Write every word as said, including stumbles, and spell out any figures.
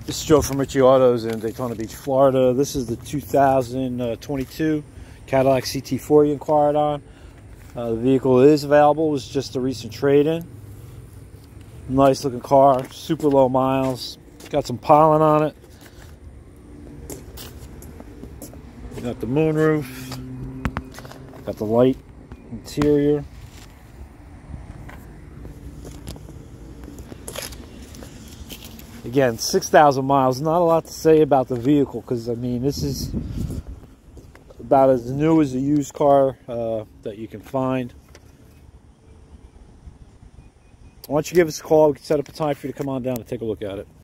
This is Joe from Richie Autos in Daytona Beach, Florida. This is the two thousand twenty-two Cadillac C T four you inquired on. Uh, the vehicle is available. It was just a recent trade-in. Nice looking car, super low miles. Got some pollen on it. Got the moonroof. Got the light interior. Again, six thousand miles. Not a lot to say about the vehicle because, I mean, this is about as new as a used car uh, that you can find. Why don't you give us a call? We can set up a time for you to come on down and take a look at it.